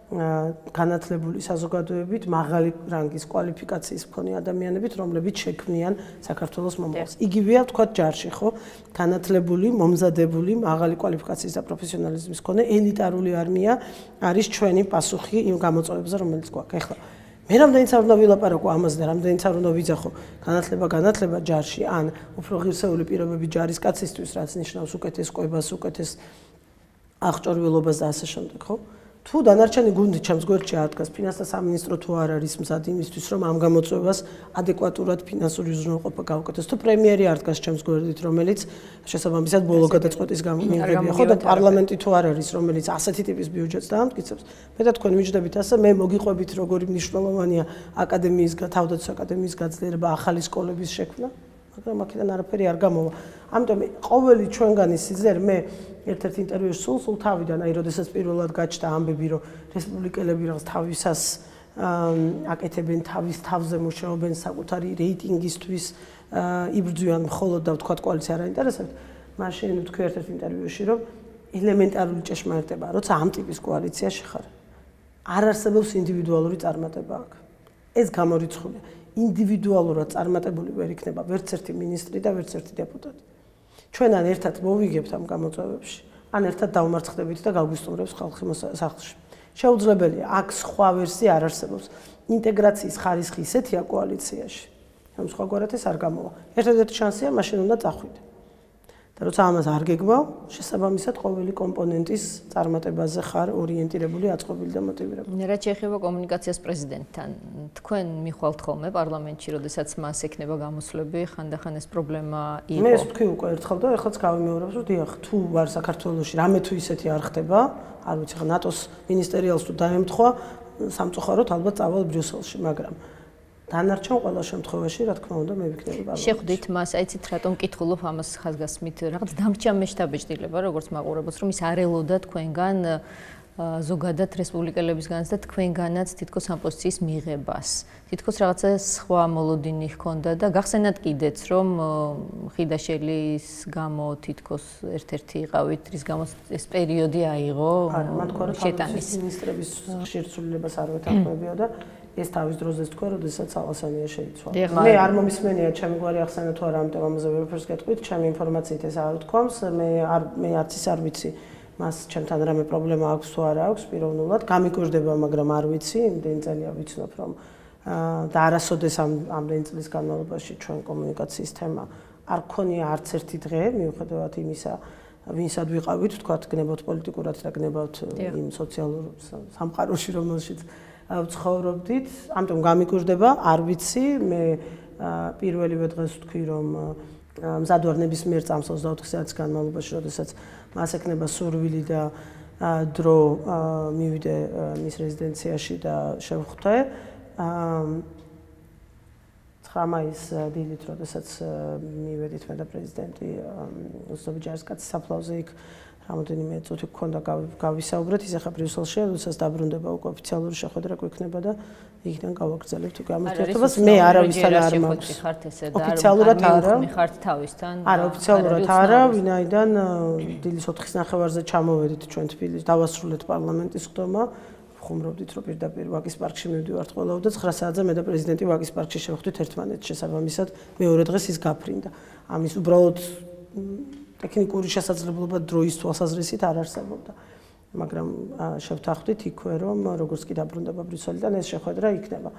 განათლებული საზოგადოებით, მაღალი რანგის კვალიფიკაციის მქონე ადამიანებით, რომლებიც შექმნიან საქართველოს მომავალს. იგივეა თქვათ ჯარში, ხო? განათლებული, მომზადებული, მაღალი კვალიფიკაციის და პროფესიონალიზმის მქონე ელიტარული არმია არის ჩვენი პასუხი იმ გამოწვევებზე, რომელიც გვაქვს. ეხლა მე რამდენიც არ უნდა ვილაპარაკო ამაზე და რამდენიც არ უნდა ვიძახო განათლება, განათლება ჯარში, ან უფრო ღირსეული პირობები ჯარის კაცისთვის, რაც ნიშნავს უკეთეს კვებას, უკეთეს აღჭურვილობას და ასე შემდეგ, ხო? თუ დანარჩენი გუნდი ჩემს გვერდში ადგას, ფინანსთა სამინისტრო თუ არ არის მზად იმისთვის, რომ ამ გამოწვევას ადეკვატურად ფინანსური უზრუნველყოფა გავუკეთოს, თუ პრემიერი ადგას ჩემს გვერდით, რომელიც შესაბამისად ბოლო გადაწყვეტის გამიღებია, ხო და პარლამენტი თუ არ არის, რომელიც ასეთი ტიპის ბიუჯეტს დაამტკიცებს, მე და თქვენ მიჯდებით ასე, მე მოგიყვებით როგორი მნიშვნელოვანია აკადემიის, თავდაცვის აკადემიის გაძლიერება, ახალი სკოლების შექმნა, მაგრამ აქედან არაფერი არ გამოვა. ამიტომ ყოველი ჩვენგანის სიძლიერე მე ერთ-ერთ ინტერვიუში სულ სულ თავიდან, აი, როდესაც პირველად გაჩნდა ამბები, რომ რესპუბლიკელები რაღაც თავისას აკეთებენ, თავის თავზე მუშაობენ საკუთარი რეიტინგისთვის, იბრძვიან მხოლოდ და ვთქვათ კოალიცია არ აინტერესებთ, მაშინ ვთქვი ერთ-ერთ ინტერვიუში, რომ ელემენტარული ჭეშმარიტებაა, როცა ამ ტიპის კოალიციაში ხარ, არ არსებობს ინდივიდუალური წარმატება აქ. ეს გამორიცხულია. ინდივიდუალურად წარმატებული ვერ იქნება ვერც ერთი მინისტრი და ვერც ერთი დეპუტატი. ჩვენ ან ერთად მოვიგებთ ამ გამოწვევებში, ან ერთად დავმარცხდებით და გავგვისტუმრებს ხალხი სახლში. შეუძლებელია, აქ სხვა ვერსია არ არსებობს. ინტეგრაციის ხარისხი ისეთია კოალიციაში, რომ სხვაგვარად ეს არ გამოვა. ერთადერთი შანსია, მაშინ უნდა წახვიდე. და როცა ამას არ გეგმავ, შესაბამისად ყოველი კომპონენტის წარმატებაზე ხარ ორიენტირებული, აწყობილი და მოტივირებული. რაც შეეხება კომუნიკაციას პრეზიდენტთან, თქვენ მიხვალთ ხოლმე პარლამენტში, როდესაც მას ექნება გამოსვლები, ხანდახან ეს პრობლემა იყო. მე ეს ვთქვი უკვე ერთხელ და ეხლაც გავიმეორებ, რომ დიახ, თუ ვარ საქართველოში, რამე თუ ისეთი არ ხდება, არ ვიცი, ხა ნატოს მინისტერიალს თუ დაემთხვა, სამწუხაროდ ალბათ წავალ ბრიუსელში, მაგრამ დანარჩენ ყველა შემთხვევაში, რა თქმა უნდა, მე ვიქნები პარლამენტში. შეხვდით მას, აიცით რატომ მკითხულობ ამას ხაზგასმით, რაღაც დამჭამ მეშტაბეჭდილება, როგორც მაყურებელს, რომ ის არ ელოდა თქვენგან ზოგადად რესპუბლიკელებისგანაც და თქვენგანაც თითქოს ამ პოზიციის მიღებას. თითქოს რაღაცა სხვა მოლოდინი ჰქონდა და გახსენათ კიდეც, რომ ხიდაშელის გამო თითქოს ერთ-ერთი იყავით, რის გამოც ეს პერიოდი აიღო შეტანის. მინისტრების ხშირცვლილებას არ ვეთანხმებია და ეს თავის დროზე თქვა, როდესაც ალასანია შეიცვალა. მე არ მომისმენია ჩემი გვარი ახსენა თუ არა, ამიტომ ამაზე ვერაფერს გეტყვით, ჩემი ინფორმაციით ეს არ ვთქვამს, მე არ მე არც ის არ ვიცი. მას ჩემთან რამე პრობლემა აქვს თუ არა აქვს პიროვნულად, გამიკვირდება, მაგრამ არ ვიცი, იმდენი წელია ვიცნობ, რომ და არასოდეს ამ ამდენი წლის განმავლობაში ჩვენ კომუნიკაციის თემა არ გქონია არც ერთი დღე, მიუხედავად იმისა, ვინსად ვიყავით, თქვათ, გნებავთ პოლიტიკურად და გნებავთ იმ სოციალურ სამყაროში, რომელშიც ვცხოვრობდით, ამიტომ გამიკვირდება, არ ვიცი, მე პირველივე დღეს ვთქვი, რომ მზად ვარ ნებისმიერ წამს ოცდაოთხ საათის განმავლობაში, როდესაც მას ეკნება სურვილი და დრო მივიდე მის რეზიდენციაში და შევხვდე. ცხრა მაისს დილით, როდესაც მივედით მე და პრეზიდენტი ოსტობი ჯარისკაცის საფლავზე იქ რამოდენიმე წუთი გქონდა გავისაუბრეთ, ის ახლა ბრიუსელშია, როდესაც დაბრუნდება უკვე ოფიციალური შეხვედრა გვექნება და იქიდან გავაგრძელებთ უკვე ამ ურთიერთობას. მე არავისთან არ მაქვს. ოფიციალურად არა. ხართ თავისთან. არა, ოფიციალურად არა, ვინაიდან დილის ოთხის ნახევარზე ჩამოვედით ჩვენ თბილისში, დავასრულეთ პარლამენტის ხდომა. ხუმრობდით, რომ პირდაპირ ვაკის პარკში მივდივართ ყველაო და ცხრა საათზე მე და პრეზიდენტი ვაკის პარკში შევხვდით ერთმანეთს. შესაბამისად, მეორე დღეს ის გაფრინდა. ამის უბრალოდ ტექნიკური შესაძლებლობა დროის თვალსაზრისით არ არსებობდა. მაგრამ შევთანხმდით იქვე, რომ როგორც კი დაბრუნდება ბრიუსელიდან ეს შეხვედრა იქნება.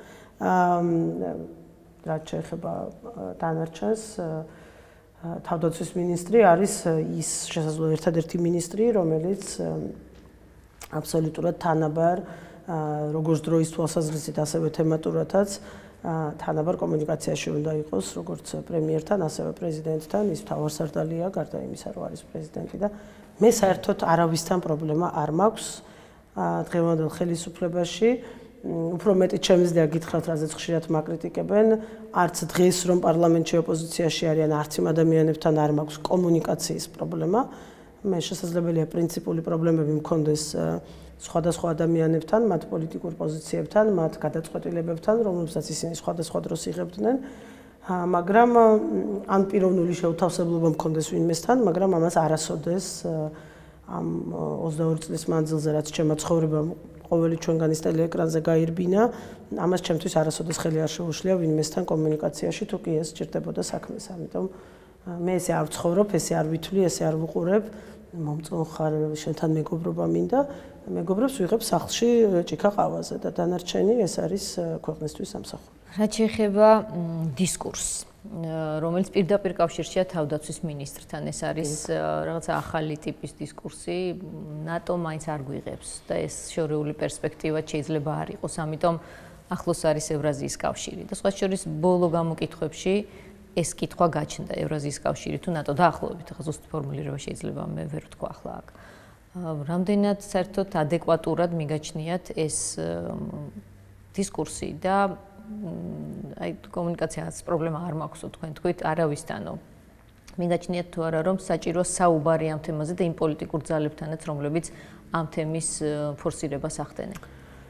რაც შეეხება დანარჩენს, თავდაცვის მინისტრი არის ის შესაძლოა ერთადერთი მინისტრი, რომელიც აბსოლუტურად თანაბარ როგორც დროის თვალსაზრისით, ასევე თემატურადაც თანაბარ კომუნიკაციაში უნდა იყოს, როგორც პრემიერთან, ასევე პრეზიდენტთან, ის მთავარსარდალია, გარდა იმისა, რომ არის პრეზიდენტი და მე საერთოდ არავისთან პრობლემა არ მაქვს დღევანდელ ხელისუფლებაში. უფრო მეტი ჩემსდია გითხრათ, რაზეც ხშირად მაკრიტიკებენ, არც დღეს რომ პარლამენტში ოპოზიციაში არიან, არც იმ ადამიანებთან არ მაქვს კომუნიკაციის პრობლემა. მე შესაძლებელია პრინციპული პრობლემები მქონდეს სხვადასხვა ადამიანებთან, მათ პოლიტიკურ პოზიციებთან, მათ გადაწყვეტილებებთან, რომლებსაც ისინი სხვადასხვა დროს იღებდნენ, მაგრამ ან პიროვნული შეუთავსებლობა მქონდეს ვინმესთან, მაგრამ ამას არასოდეს ამ ოცდაორი წლის მანძილზე, რაც ჩემმა ცხოვრებამ ყოველი ჩვენგანის ტელეეკრანზე გაირბინა, ამას ჩემთვის არასოდეს ხელი არ შეუშლია ვინმესთან კომუნიკაციაში, თუ კი ეს სჭირდებოდა საქმეს, ამიტომ მე ესე არ ვცხოვრობ, ესე არ ვითვლი, ესე არ ვუყურებ, მომწონს ხარ შენთან მეგობრობა მინდა, მეგობრებს ვიღებ სახლში ჭიქა ყავაზე და დანარჩენი ეს არის ქვეყნისთვის სამსახური. რაც შეეხება დისკურსს, რომელიც პირდაპირ კავშირშია თავდაცვის მინისტრთან, ეს არის რაღაცა ახალი ტიპის დისკურსი, ნატო მაინც არ გვიღებს და ეს შორეული პერსპექტივა შეიძლება არ იყოს, ამიტომ ახლოს არის ევრაზიის კავშირი და სხვა შორის ბოლო გამოკითხვებში ეს კითხვა გაჩნდა ევრაზიის კავშირი თუ ნატო დაახლოებით, ახლა ზუსტ ფორმულირება შეიძლება მე ვერ ვთქვა ახლა აქ. რამდენად საერთოდ ადეკვატურად მიგაჩნიათ ეს დისკურსი და აი კომუნიკაციას პრობლემა არ მაქვსო თქვენ თქვით არავისთანო. მიგაჩნიათ თუ არა რომ საჭირო საუბარი ამ თემაზე და იმ პოლიტიკურ ძალებთანაც რომლებიც ამ თემის ფორსირებას ახდენენ.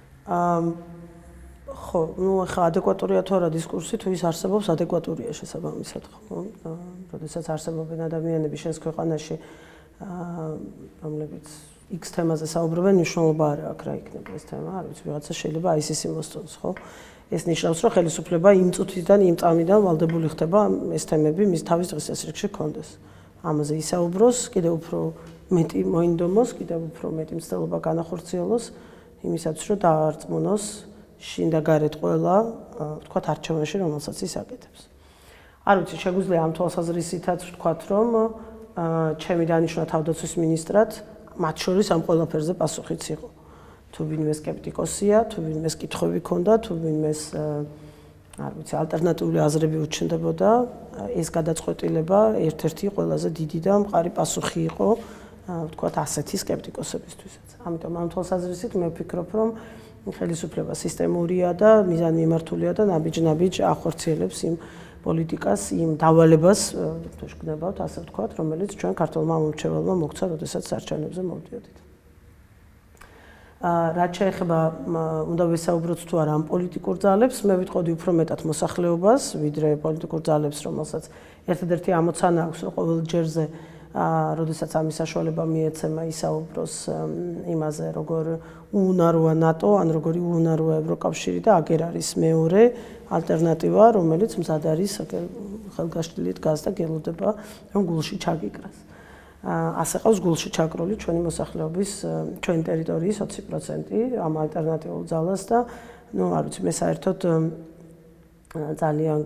ხო, ну ახლა ადეკვატურია თუ არა დისკურსი, თუ ის არსებობს, ადეკვატურია შესაბამისად, ხო? როდესაც არსებობენ ადამიანები შენს ქვეყანაში, რომლებიც X თემაზე საუბრობენ, მნიშვნელობა არ აქვს რა იქნება ეს თემა, არ ვიცი, ვიღაცა შეიძლება აი ეს იმოსწონს, ხო? ეს ნიშნავს, რომ ხელისუფლება იმ წუთიდან, იმ წამიდან ვალდებული ხდება ეს თემები მის თავის დღის წესრიგში კონდეს. ამაზე ისაუბროს, კიდევ უფრო მეტი მოინდომოს, კიდევ უფრო მეტი მცდელობა განახორციელოს იმისათვის, რომ დაარწმუნოს შინ და გარეთ ყველა, ვთქვათ, არჩევანში, რომელსაც ის აკეთებს. არ ვიცი, შეგვიძლია ამ თვალსაზრისითაც ვთქვათ, რომ ჩემი დანიშვნა თავდაცვის მინისტრად მათ შორის ამ ყველაფერზე პასუხიც იყო. თუ ვინმე სკეპტიკოსია, თუ ვინმე კითხვები ქონდა, თუ ვინმე არ ვიცი, ალტერნატიული აზრები უჩნდებოდა, ეს გადაწყვეტილება ერთ-ერთი ყველაზე დიდი და მყარი პასუხი იყო, ვთქვათ, ასეთი სკეპტიკოსებისთვისაც. ამიტომ ამ თვალსაზრისით მე ვფიქრობ, რომ ხელისუფლება სისტემურია და მიზანმიმართულია და ნაბიჯ-ნაბიჯ ახორციელებს იმ პოლიტიკას, იმ დავალებას, თუ შეგნებავთ, ასე ვთქვათ, რომელიც ჩვენ ქართულმა მომრჩეველმა მოგცა, როდესაც არჩევნებზე მოვდიოდით. რაც შეეხება უნდა ვესაუბროთ თუ არა ამ პოლიტიკურ ძალებს, მე ვიტყოდი უფრო მეტად მოსახლეობას, ვიდრე პოლიტიკურ ძალებს, რომელსაც ერთადერთი ამოცანა აქვს, რომ ყოველ ჯერზე როდესაც ამის საშუალება მიეცემა ისაუბროს იმაზე, როგორ უუნაროა ნატო, ან როგორი უუნაროა ევროკავშირი და აგერ არის მეორე ალტერნატივა, რომელიც მზად არის ხელგაშლილი დგას და გელოდება, რომ გულში ჩაგიკრას. ასე ყავს გულში ჩაკრული ჩვენი მოსახლეობის, ჩვენი ტერიტორიის ოცი პროცენტი ამ ალტერნატიულ ძალას და ნუ არ ვიცი, მე საერთოდ ძალიან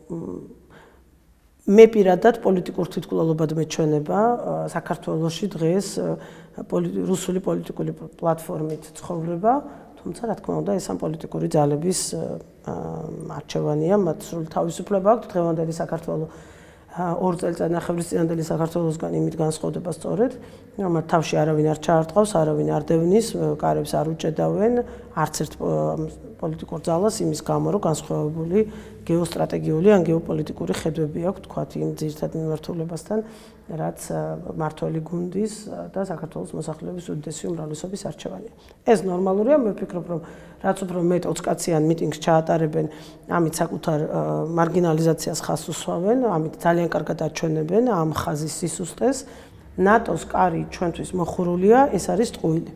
მე პირადად პოლიტიკურ თვითმკვლელობად მეჩვენება საქართველოში დღეს რუსული პოლიტიკური პლატფორმით ცხოვრება, თუმცა რა თქმა უნდა ეს ამ პოლიტიკური ძალების არჩევანია, მათ სრული თავისუფლება აქვთ. დღევანდელი საქართველოს ორ წელწადნახევრის წინანდელი საქართველოსგან იმით განსხვავდება სწორედ, რომ თავში არავინ არ ჩაარტყავს, არავინ არ დევნის, კარებს არ უჭედავენ, არც ერთ პოლიტიკურ ძალას იმის გამო, რომ განსხვავებული გეოსტრატეგიული ან გეოპოლიტიკური ხედვები აქვს, თქვათ იმ ძირითად მიმართულებასთან, რაც მართველი გუნდის და საქართველოს მოსახლეობის უდიდესი უმრავლესობის არჩევანია. ეს ნორმალურია, მე ვფიქრობ, რომ რაც უფრო მეტ ოცკაციან მიტინგს ჩაატარებენ, ამით საკუთარ მარგინალიზაციას ხაზს უსვამენ, ამით ძალიან კარგად აჩვენებენ ამ ხაზის სისუსტეს. ნატოს კარი ჩვენთვის მოხურულია, ეს არის ტყუილი.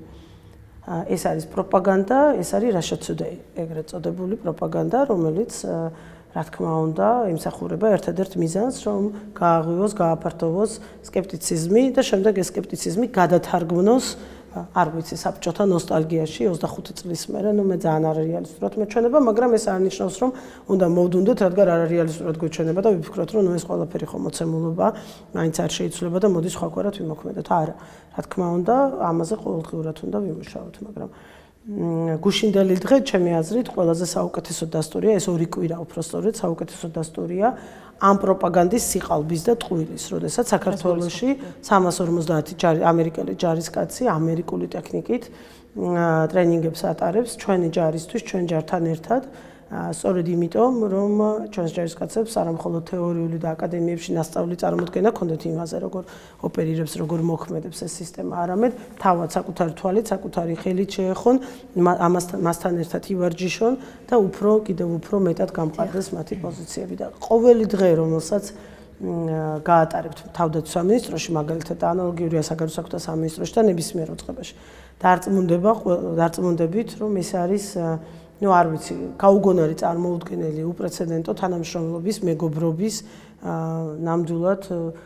ეს არის პროპაგანდა, ეს არის რაშაცუდე, ეგრეთ წოდებული პროპაგანდა, რომელიც რა თქმა უნდა, იმსახურება ერთადერთ მიზანს, რომ გააღვივოს, გააფართოვოს სკეპტიციზმი და შემდეგ ეს სკეპტიციზმი გადათარგმნოს, არ ვიცი, საბჭოთა ნოსტალგიაში ოცდახუთი წლის მერე, ნუ მე ძალიან არარეალისტურად მეჩვენება, მაგრამ ეს არ ნიშნავს, რომ უნდა მოვდუნდეთ, რადგან არარეალისტურად გვეჩვენება და ვიფიქროთ, რომ ნუ ეს ყველაფერი ხო მოცემულობა, მაინც არ შეიცვლება და მოდი სხვაგვარად ვიმოქმედოთ. არა, რა თქმა უნდა, ამაზე ყოველდღიურად უნდა ვიმუშაოთ, მაგრამ გუშინდელი დღე, ჩემი აზრით, ყველაზე საუკეთესო დასტურია, ეს ორი კვირა უფრო სწორედ საუკეთესო დასტურია ამ პროპაგანდის სიყალბის და ტყუილის, როდესაც საქართველოში სამას ორმოცდაათი ამერიკელი ჯარისკაცი ამერიკული ტექნიკით ტრენინგებს ატარებს ჩვენი ჯარისთვის, ჩვენ ჯართან ერთად, სწორედ იმიტომ, რომ ჩვენს ჯარისკაცებს არა მხოლოდ თეორიული და აკადემიებში ნასწავლი წარმოდგენა ჰქონდეთ იმაზე, როგორ ოპერირებს, როგორ მოქმედებს ეს სისტემა, არამედ თავად საკუთარი თვალით, საკუთარი ხელით შეეხონ, მასთან ერთად ივარჯიშონ და უფრო კიდევ უფრო მეტად გამყარდეს მათი პოზიციები და ყოველი დღე, რომელსაც გაატარებთ თავდაცვის სამინისტროში, მაგალითად ანალოგიურია საგარეო საქმეთა სამინისტროში და ნებისმიერ უწყებაში. დარწმუნდება, დარწმუნდებით, რომ ეს არის ნუ არ ვიცი, გაუგონარი წარმოუდგენელი უპრეცედენტო თანამშრომლობის, მეგობრობის, ნამდვილად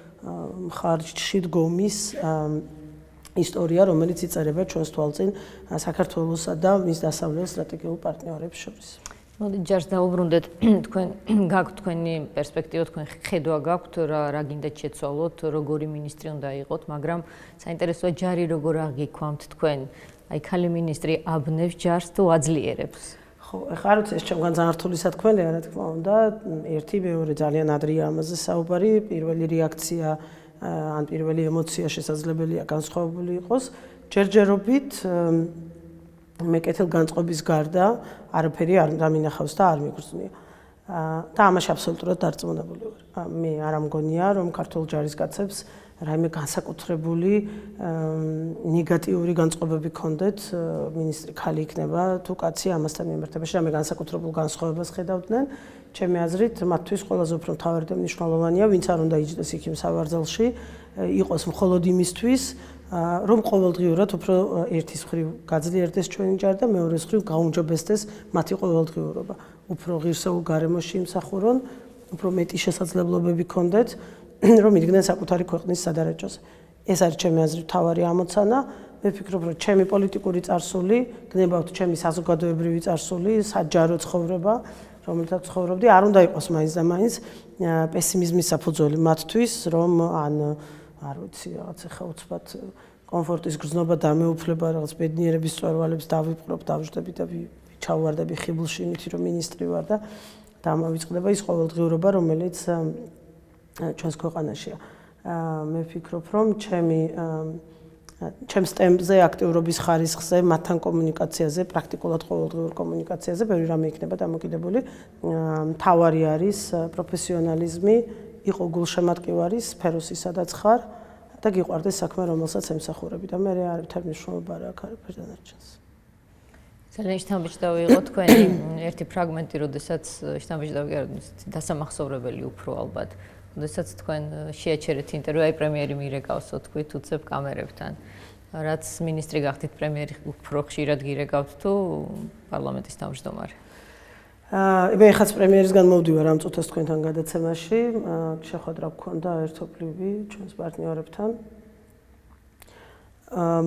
მხარში დგომის ისტორია, რომელიც იწერება ჩვენს თვალწინ საქართველოსა და მის დასავლელ სტრატეგიულ პარტნიორებს შორის. მოდით ჯარს დაუბრუნდეთ, თქვენ გაქვთ თქვენი პერსპექტივა, თქვენ ხედვა გაქვთ, რა გინდათ შეცვალოთ, როგორი მინისტრი უნდა იყოთ, მაგრამ საინტერესოა ჯარი როგორ აღიქვამთ თქვენ, აი ქალი მინისტრი აბნევს ჯარს თუ აძლიერებს? ხო, ეხლა არ ვიცი, ეს ჩემგან ძალიან რთული სათქმელია, რა თქმა უნდა, ერთი, მეორე ძალიან ადრეა ამაზე საუბარი, პირველი რეაქცია ან პირველი ემოცია შესაძლებელია განსხვავებული იყოს. ჯერჯერობით მე კეთილგანწყობის გარდა არაფერი არ დამინახავს და არ მიგრძნია. და ამაში აბსოლუტურად დარწმუნებული ვარ. მე არ ამგონია, რომ ქართულ ჯარისკაცებს რაიმე განსაკუთრებული ნეგატიური განწყობები ჰქონდეთ, მინისტრი ქალი იქნება თუ კაცი ამასთან მიმართებაში, რაიმე განსაკუთრებულ განსხვავებას ხედავდნენ. ჩემი აზრით, მათთვის ყველაზე უფრო მთავარი და მნიშვნელოვანია, ვინც არ უნდა იჯდეს იქ იმ სავარძელში, იყოს მხოლოდ იმისთვის, რომ ყოველდღიურად უფრო ერთის მხრივ გაძლიერდეს ჩვენი ჯარი და მეორეს მხრივ გაუმჯობესდეს მათი ყოველდღიურობა. უფრო ღირსეულ გარემოში იმსახურონ, უფრო მეტი შესაძლებლობები ჰქონდეთ, რომ იდგნენ საკუთარი ქვეყნის სადარაჯოზე. ეს არის ჩემი აზრით მთავარი ამოცანა. მე ვფიქრობ, რომ ჩემი პოლიტიკური წარსული, გნებავთ ჩემი საზოგადოებრივი წარსული, საჯარო ცხოვრება, რომელთაც ცხოვრობდი, არ უნდა იყოს მაინც და მაინც პესიმიზმის საფუძველი მათთვის, რომ ან არ ვიცი, რაღაც ახლა უცბად კომფორტის გრძნობა და მეუფლება, რაღაც ბედნიერების სწორვალებს დავიპყრობ, დავждები და ჩავვარდები ხიბლში იმითი, რომ მინისტრი ვარ და დამავიწყდება ის ყოველდღიურობა, რომელიც ჩვენს ქვეყანაშია. მე ვფიქრობ, რომ ჩემი ჩემს ტემპზე, აქტიურობის ხარისხზე, მათთან კომუნიკაციაზე, პრაქტიკულად ყოველდღიურ კომუნიკაციაზე ბევრი რამე იქნება დამოკიდებული. მთავარი არის პროფესიონალიზმი, იყო გულშემატკივარი, სფეროსი სადაც ხარ და გიყვარდეს საქმე, რომელსაც ემსახურები და მე არ თერ მნიშვნელობა არ აქვს არაფერ დანარჩენს. ძალიან შთამბეჭდავი იყო თქვენი ერთი ფრაგმენტი, როდესაც შთამბეჭდავი არ დასამახსოვრებელი უფრო ალბათ. როდესაც თქვენ შეაჩერეთ ინტერვიუ, აი პრემიერი მირეკავსო თქვით უცებ კამერებთან. რაც მინისტრი გახდით პრემიერი უფრო ხშირად გირეკავთ თუ პარლამენტის თავმჯდომარე? აა, მე ხაც პრემიერისგან მოვდივარ ამ წუთას თქვენთან გადაცემაში, შეხვედრა გქონდა ერთობლივი ჩვენს პარტნიორებთან. აა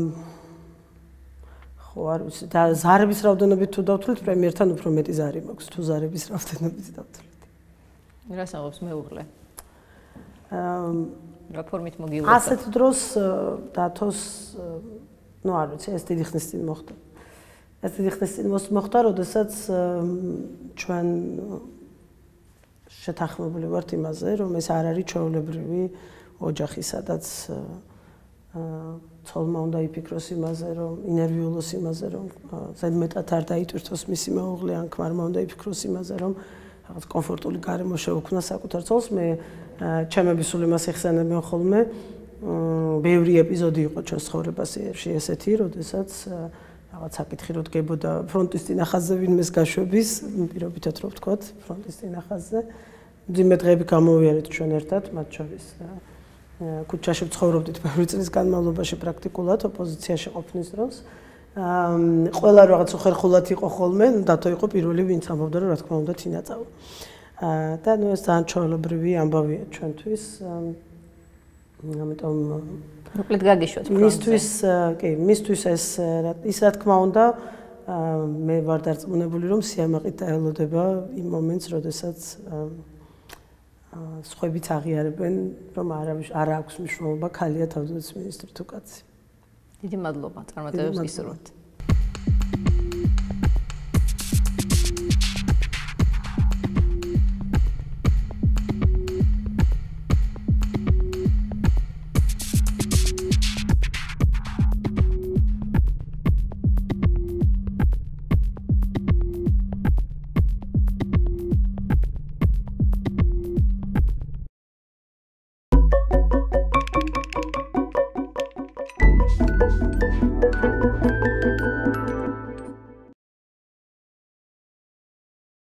ხო, არ ვიცი, და ზარების რაოდენობით თუ დავთვლით, პრემიერთან უფრო მეტი ზარი მაქვს, თუ ზარების რაოდენობით დავთვლით. რას აღობს მეუღლე? აა, რა ფორმით მოგიუღებთ? ასეთ დროს დათოს, ну, არ ვიცი, ეს დიდი ხნის წინ მოხდა. ეს დიდი ხნის წინ მოხდა, როდესაც ჩვენ შეთანხმებული ვართ იმაზე, რომ ეს არ არის ჩვეულებრივი ოჯახი, სადაც ცოლმა უნდა იფიქროს იმაზე, რომ ინერვიულოს იმაზე, რომ ზედმეტად არ დაიტვირთოს მისი მეუღლე, ან ქმარმა უნდა იფიქროს იმაზე, რომ რაღაც კომფორტული გარემო შეუქმნა საკუთარ ცოლს. მე ჩემები სულ იმას ეხსენებიან ხოლმე, ბევრი ეპიზოდი იყო ჩვენს ცხოვრებაში ესეთი, როდესაც რაღაც საკითხი რო დგებოდა ფრონტის წინახაზზე ვინმეს გაშვების, პირობითად რო ვთქვათ, ფრონტის წინახაზზე. მძიმე დღეები გამოვიარეთ ჩვენ ერთად, მათ შორის ქუჩაში ვცხოვრობდით ბევრი წლის განმავლობაში პრაქტიკულად ოპოზიციაში ყოფნის დროს. ყველა რაღაც უხერხულად იყო ხოლმე, დათო იყო პირველი, ვინც ამბობდა, რომ რა თქმა უნდა თინა წავა. და ნუ ეს ძალიან ჩვეულებრივი ამბავია ჩვენთვის. ამიტომ მოკლედ გაგიშვათ ფრონტზე. მისთვის, კი, მისთვის ეს ის რა თქმა უნდა, მე ვარ დარწმუნებული, რომ სიამაყით დაელოდება იმ მომენტს, როდესაც სხვებიც აღიარებენ, რომ არ აქვს მნიშვნელობა ქალია თავდაცვის მინისტრი თუ კაცი. დიდი მადლობა, წარმატებებს გისურვებთ. Thank you.